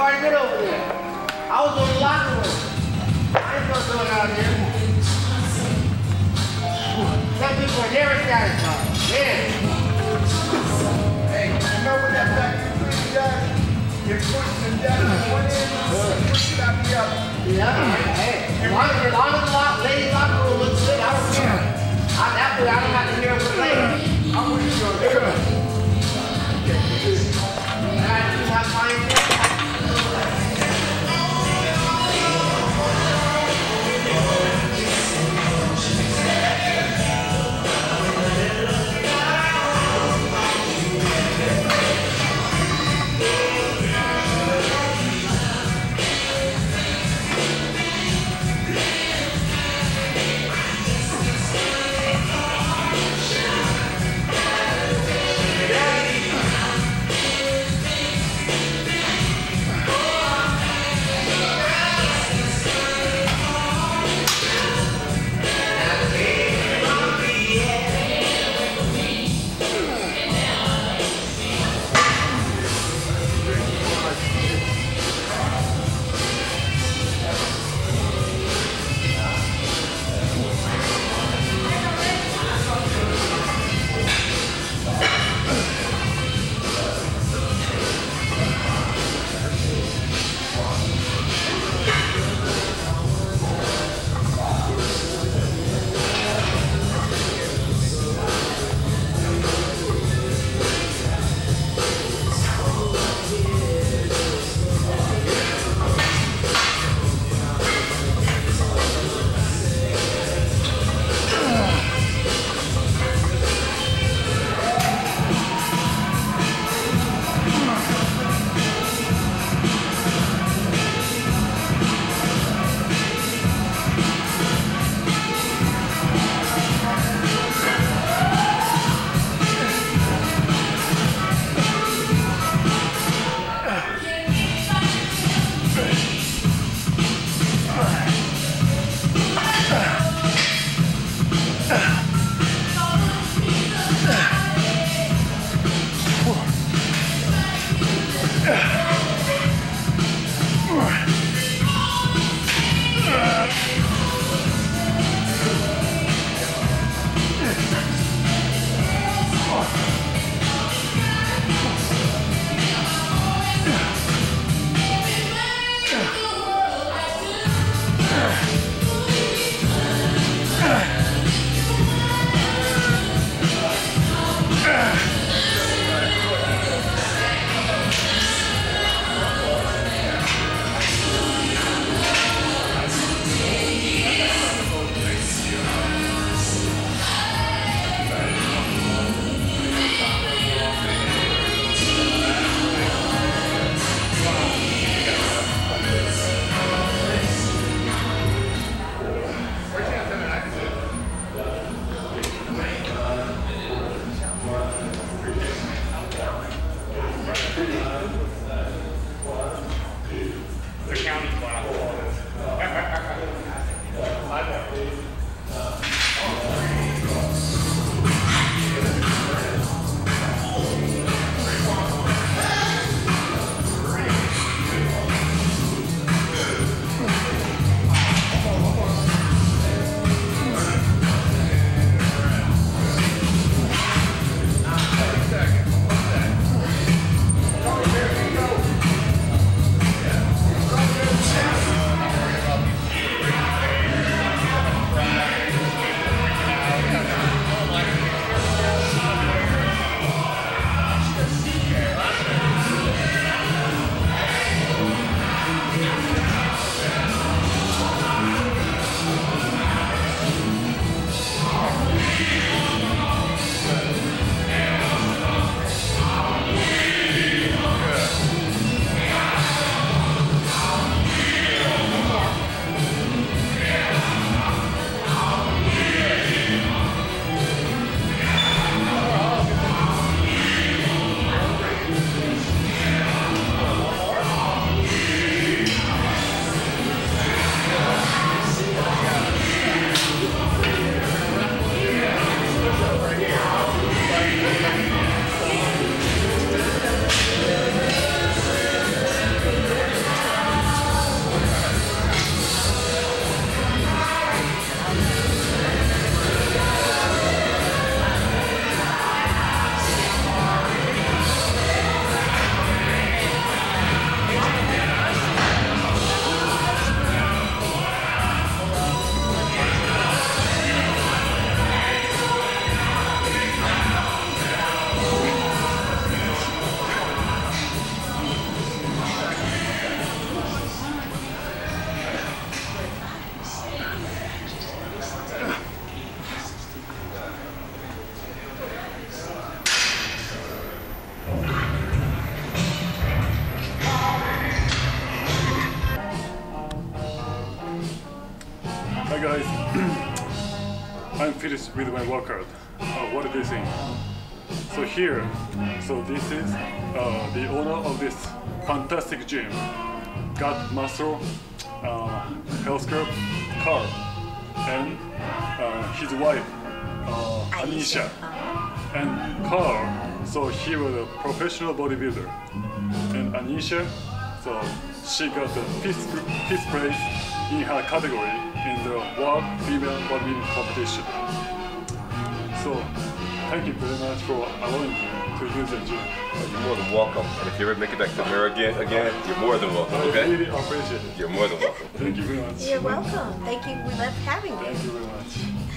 everybody good over there. I was doing the locker room. I ain't supposed to do it out here. Some people are never satisfied. Yeah. Hey, you know what that black dude does? You're pushing the devil one end, push it out the other. Yeah, hey. As long as the ladies' locker room looks good, I don't care. I don't have to hear them complain. I'm with you on that. And I just have fine. Hi guys, I'm finished with my workout. What do you think? So here, so this is the owner of this fantastic gym, Gut Muscle Health Club, Carl, and his wife, Anisha. And Carl, so he was a professional bodybuilder, and Anisha, so she got the fifth place in her category in the World Female Bodybuilding Competition. So thank you very much for allowing me to use the gym. You're more than welcome. And if you ever make it back to America again, you're more than welcome, okay? I really appreciate it. You're more than welcome. Thank you very much. You're welcome. Thank you. We love having you. Thank you very much.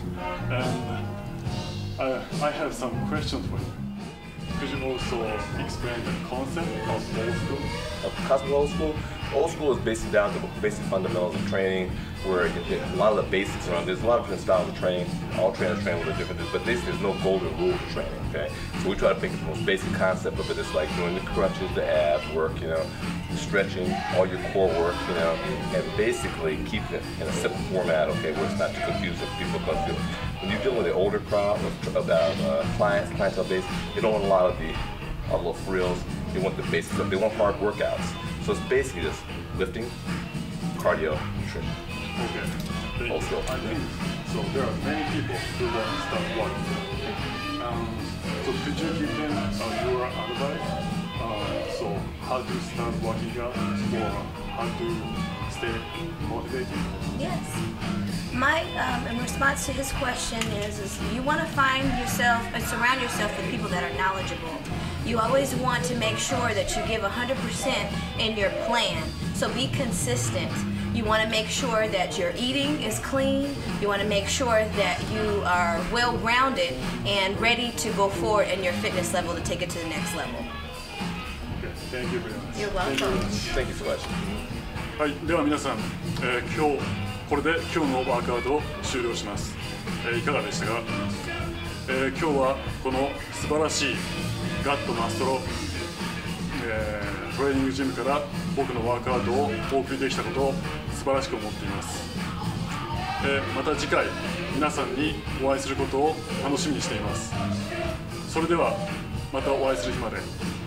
And I have some questions for you. Could you also explain the concept of old school? Concept of old school? Old school is basically down to basic fundamentals of training, where you get a lot of the basics around. There's a lot of different styles of training. All trainers train with a different, but basically there's no golden rule for training. Okay, so we try to pick the most basic concept of it. It's like doing the crunches, the abs work, you know, stretching, all your core work, you know, and basically keeping it in a simple format. Okay, where it's not too confusing for people. Because when you're dealing with the older crowd about clientele base, they don't want a lot of the little frills. They want the basics stuff. They want hard workouts. So it's basically just lifting, cardio, nutrition. Okay. Thank Old you. school. I think so. There are many people who want to start working. So could you give them your advice? So how to start working out or how to stay motivated? Yes. My in response to his question is you want to find yourself and surround yourself with people that are knowledgeable. You always want to make sure that you give 100% in your plan. So be consistent. You want to make sure that your eating is clean. You want to make sure that you are well-grounded and ready to go forward in your fitness level to take it to the next level. Okay. Thank you very much. You're Thank you very welcome. much. Thank you so much. はい、では皆さん、これで今日のワークアウトを終了します。いかがでしたか？今日はこの素晴らしいガットマストロ、トレーニングジムから僕のワークアウトをお送りできたことを素晴らしく思っています。また次回皆さんにお会いすることを楽しみにしています。それではまたお会いする日まで。